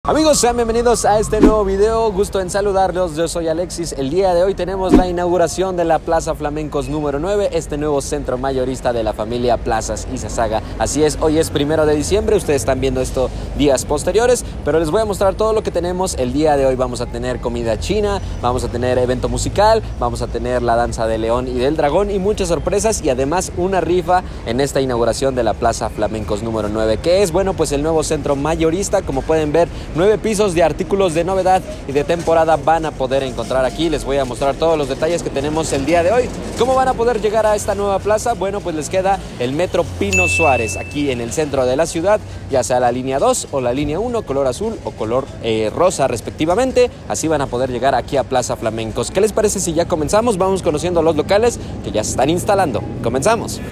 Amigos, sean bienvenidos a este nuevo video, gusto en saludarlos, yo soy Alexis. El día de hoy tenemos la inauguración de la Plaza Flamencos número 9, este nuevo centro mayorista de la familia Plazas Izazaga. Así es, hoy es 1 de diciembre, ustedes están viendo esto días posteriores, pero les voy a mostrar todo lo que tenemos el día de hoy. Vamos a tener comida china, vamos a tener evento musical, vamos a tener la danza del león y del dragón y muchas sorpresas y además una rifa en esta inauguración de la Plaza Flamencos número 9, que es, bueno, pues el nuevo centro mayorista. Como pueden ver, 9 pisos de artículos de novedad y de temporada van a poder encontrar aquí. Les voy a mostrar todos los detalles que tenemos el día de hoy. ¿Cómo van a poder llegar a esta nueva plaza? Bueno, pues les queda el metro Pino Suárez, aquí en el centro de la ciudad, ya sea la línea 2 o la línea 1, color azul o color rosa respectivamente. Así van a poder llegar aquí a Plaza Flamencos. ¿Qué les parece si ya comenzamos? Vamos conociendo los locales que ya se están instalando. Comenzamos.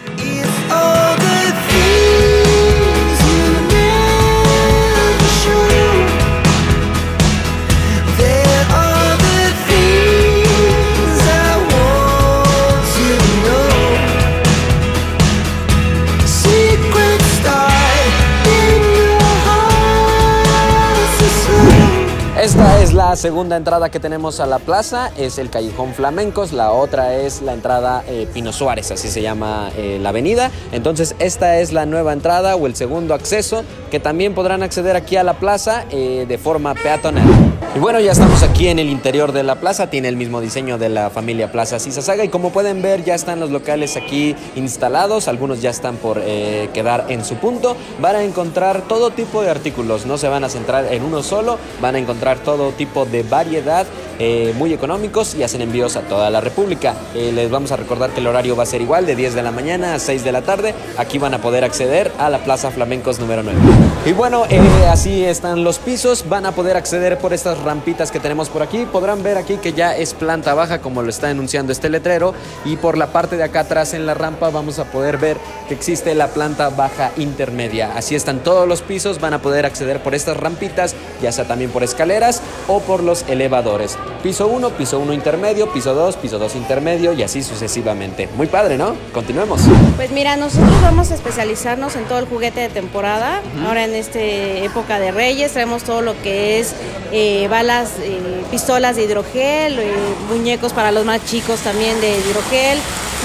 Esta es la segunda entrada que tenemos a la plaza, es el Callejón Flamencos, la otra es la entrada Pino Suárez, así se llama la avenida. Entonces esta es la nueva entrada o el segundo acceso, que también podrán acceder aquí a la plaza de forma peatonal. Y bueno, ya estamos aquí en el interior de la plaza, tiene el mismo diseño de la familia Plazas Izazaga y como pueden ver ya están los locales aquí instalados, algunos ya están por quedar en su punto. Van a encontrar todo tipo de artículos, no se van a centrar en uno solo, van a encontrar todo tipo de variedad, muy económicos y hacen envíos a toda la República. Les vamos a recordar que el horario va a ser igual, de 10 de la mañana a 6 de la tarde. Aquí van a poder acceder a la Plaza Flamencos número 9. Y bueno, así están los pisos, van a poder acceder por estas rampitas que tenemos por aquí. Podrán ver aquí que ya es planta baja, como lo está anunciando este letrero, y por la parte de acá atrás en la rampa vamos a poder ver que existe la planta baja intermedia. Así están todos los pisos, van a poder acceder por estas rampitas, ya sea también por escaleras o por los elevadores. Piso 1 intermedio, piso 2 intermedio y así sucesivamente. Muy padre, ¿no? Continuemos. Pues mira, nosotros vamos a especializarnos en todo el juguete de temporada. Ahora en esta época de Reyes traemos todo lo que es balas, pistolas de hidrogel, muñecos para los más chicos también de hidrogel,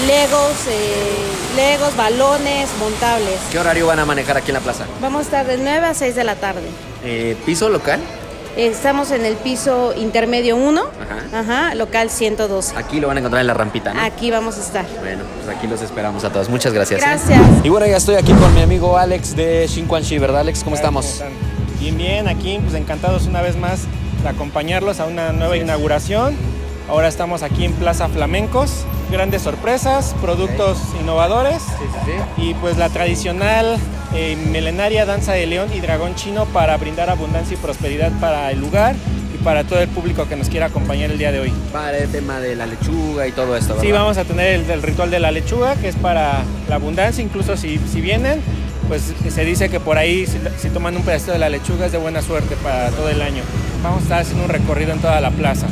legos, balones, montables. ¿Qué horario van a manejar aquí en la plaza? Vamos a estar de 9 a 6 de la tarde. ¿Piso local? Estamos en el piso intermedio 1, local 112. Aquí lo van a encontrar en la rampita, ¿no? Aquí vamos a estar. Bueno, pues aquí los esperamos a todos. Muchas gracias. Gracias. Y bueno, ya estoy aquí con mi amigo Alex de Shinquanshi, ¿verdad, Alex? ¿Cómo estamos? Bien, aquí pues encantados una vez más de acompañarlos a una nueva inauguración. Ahora estamos aquí en Plaza Flamencos. Grandes sorpresas, productos innovadores y pues la tradicional milenaria danza de león y dragón chino para brindar abundancia y prosperidad para el lugar y para todo el público que nos quiera acompañar el día de hoy. Para el tema de la lechuga y todo esto, ¿verdad? Sí, vamos a tener el ritual de la lechuga, que es para la abundancia. Incluso si vienen, pues se dice que por ahí si toman un pedacito de la lechuga es de buena suerte para todo el año. Vamos a estar haciendo un recorrido en toda la plaza.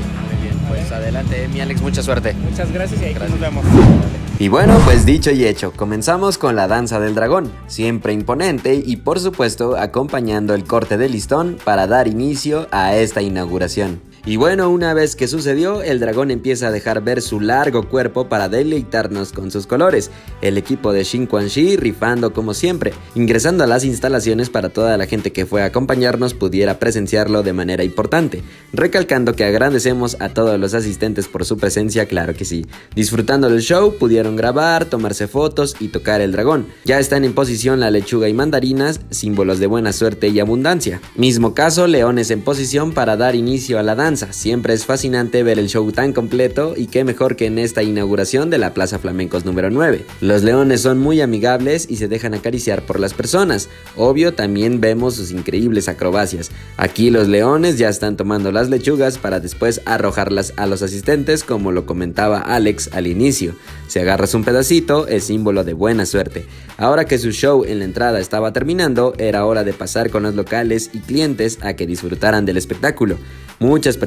Pues adelante, mi Alex, mucha suerte. Muchas gracias y ahí nos vemos. Y bueno, pues dicho y hecho, comenzamos con la danza del dragón, siempre imponente y por supuesto acompañando el corte de listón para dar inicio a esta inauguración. Y bueno, una vez que sucedió, el dragón empieza a dejar ver su largo cuerpo para deleitarnos con sus colores. El equipo de Shinquanshi rifando como siempre, ingresando a las instalaciones para toda la gente que fue a acompañarnos pudiera presenciarlo de manera importante. Recalcando que agradecemos a todos los asistentes por su presencia, claro que sí. Disfrutando del show, pudieron grabar, tomarse fotos y tocar el dragón. Ya están en posición la lechuga y mandarinas, símbolos de buena suerte y abundancia. Mismo caso, leones en posición para dar inicio a la danza. Siempre es fascinante ver el show tan completo y qué mejor que en esta inauguración de la Plaza Flamencos número 9. Los leones son muy amigables y se dejan acariciar por las personas. Obvio, también vemos sus increíbles acrobacias. Aquí los leones ya están tomando las lechugas para después arrojarlas a los asistentes, como lo comentaba Alex al inicio. Si agarras un pedacito, es símbolo de buena suerte. Ahora que su show en la entrada estaba terminando, era hora de pasar con los locales y clientes a que disfrutaran del espectáculo. Muchas personas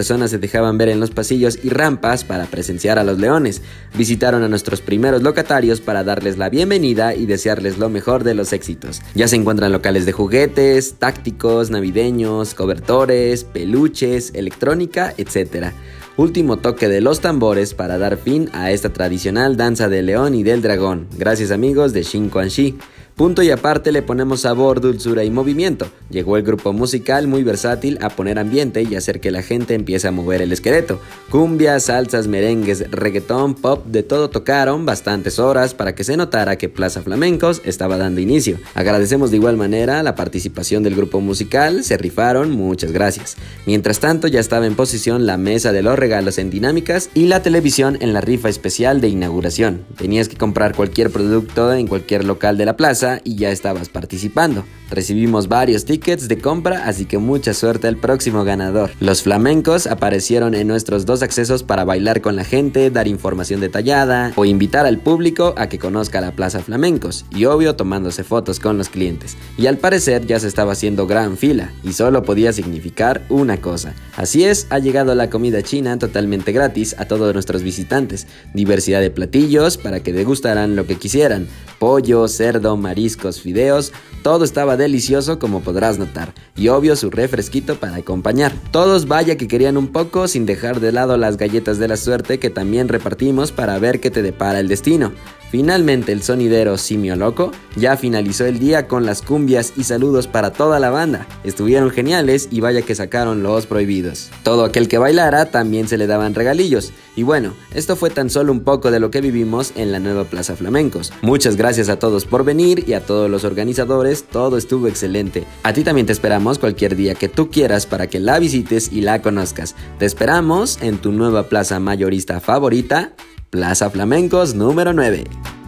personas se dejaban ver en los pasillos y rampas para presenciar a los leones. Visitaron a nuestros primeros locatarios para darles la bienvenida y desearles lo mejor de los éxitos. Ya se encuentran locales de juguetes, tácticos, navideños, cobertores, peluches, electrónica, etc. Último toque de los tambores para dar fin a esta tradicional danza del león y del dragón. Gracias amigos de Shinjuanxi. Punto y aparte le ponemos sabor, dulzura y movimiento. Llegó el grupo musical muy versátil a poner ambiente y hacer que la gente empiece a mover el esqueleto. Cumbias, salsas, merengues, reggaetón, pop, de todo tocaron bastantes horas para que se notara que Plaza Flamencos estaba dando inicio. Agradecemos de igual manera la participación del grupo musical, se rifaron, muchas gracias. Mientras tanto ya estaba en posición la mesa de los regalos en dinámicas y la televisión en la rifa especial de inauguración. Tenías que comprar cualquier producto en cualquier local de la plaza y ya estabas participando. Recibimos varios tickets de compra, así que mucha suerte al próximo ganador. Los flamencos aparecieron en nuestros 2 accesos para bailar con la gente, dar información detallada o invitar al público a que conozca la Plaza Flamencos y obvio tomándose fotos con los clientes. Y al parecer ya se estaba haciendo gran fila y solo podía significar una cosa. Así es, ha llegado la comida china totalmente gratis a todos nuestros visitantes. Diversidad de platillos para que degustaran lo que quisieran. Pollo, cerdo, mariscos, fideos, todo estaba delicioso como podrás notar, y obvio su refresquito para acompañar. Todos vaya que querían un poco sin dejar de lado las galletas de la suerte que también repartimos para ver qué te depara el destino. Finalmente el sonidero Simio Loco ya finalizó el día con las cumbias y saludos para toda la banda. Estuvieron geniales y vaya que sacaron los prohibidos. Todo aquel que bailara también se le daban regalillos. Y bueno, esto fue tan solo un poco de lo que vivimos en la nueva Plaza Flamencos. Muchas gracias a todos por venir y a todos los organizadores, todo estuvo excelente. A ti también te esperamos cualquier día que tú quieras para que la visites y la conozcas. Te esperamos en tu nueva plaza mayorista favorita, Plaza Flamencos número 9.